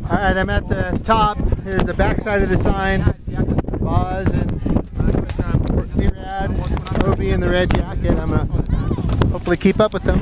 Alright, I'm at the top. Here's the back side of the sign. Boz and Rad, Obi in the red jacket. I'm going to hopefully keep up with them.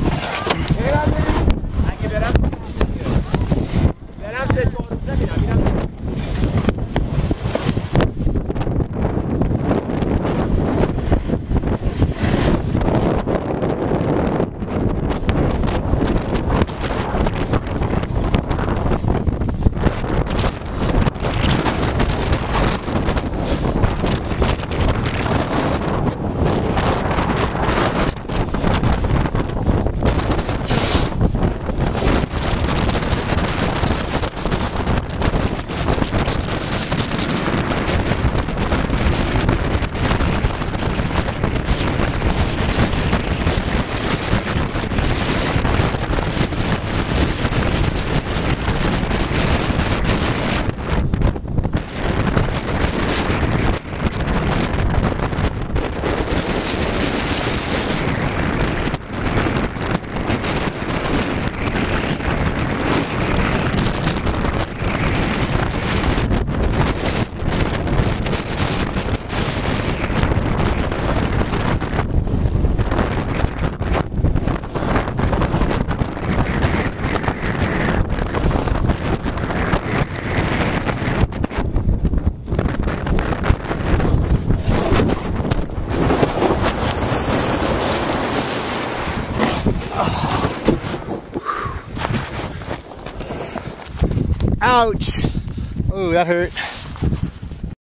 Ouch! Oh, that hurt.